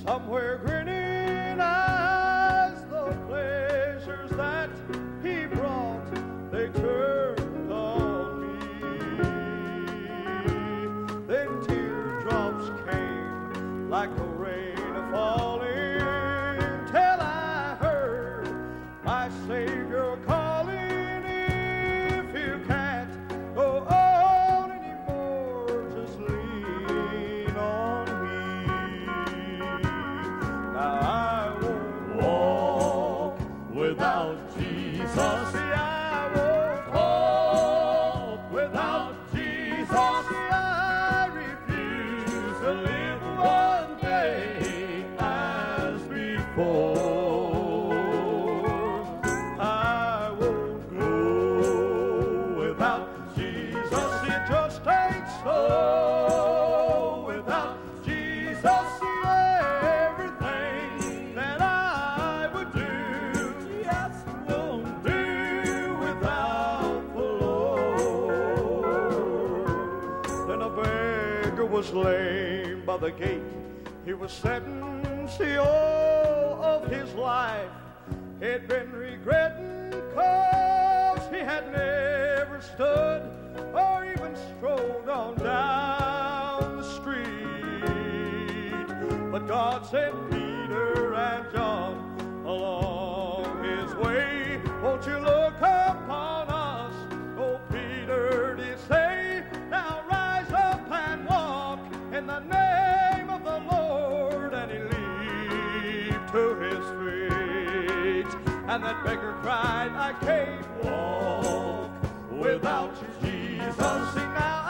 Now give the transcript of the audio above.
somewhere grinning as the pleasures that he brought, they turned on me. Then teardrops came like the rain a-falling, till I heard my Savior calling. If you can't go on anymore, just lean on me. Now I won't walk without Jesus. See, I won't walk without Jesus. See, I refuse to live one day as before. I won't go without Jesus. It just ain't so. Without Jesus, everything that I would do, yes, won't do without the Lord. Then a beggar was lame by the gate. He was sentenced the all of his life. He'd been regretting 'cause he had never stood or even strolled on down the street. But God sent Peter and John along his way. Won't you look upon us? Oh, Peter did say, now rise up and walk in the name of the Lord. And he leaped to his feet. And that beggar cried, I can't walk without you, Jesus. See, now